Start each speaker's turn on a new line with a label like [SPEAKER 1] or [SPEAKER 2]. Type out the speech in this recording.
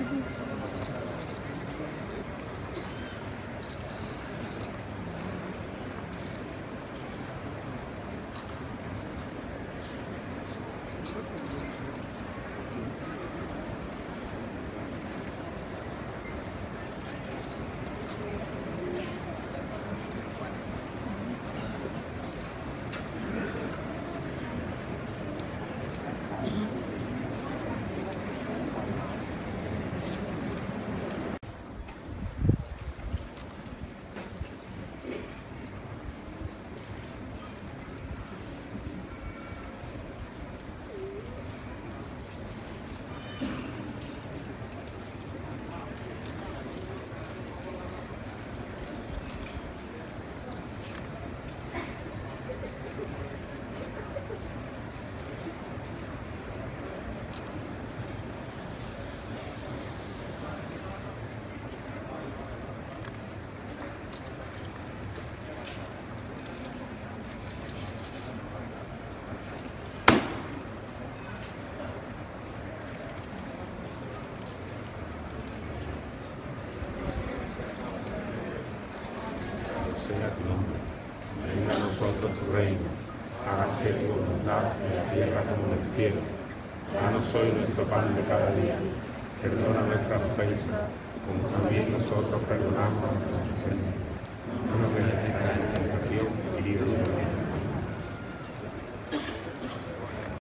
[SPEAKER 1] Sea tu nombre, venga a nosotros tu reino, hágase tu voluntad en la tierra como en el cielo. Danos hoy nuestro pan de cada día, perdona nuestras ofensas, como también nosotros perdonamos a nuestros ofensores.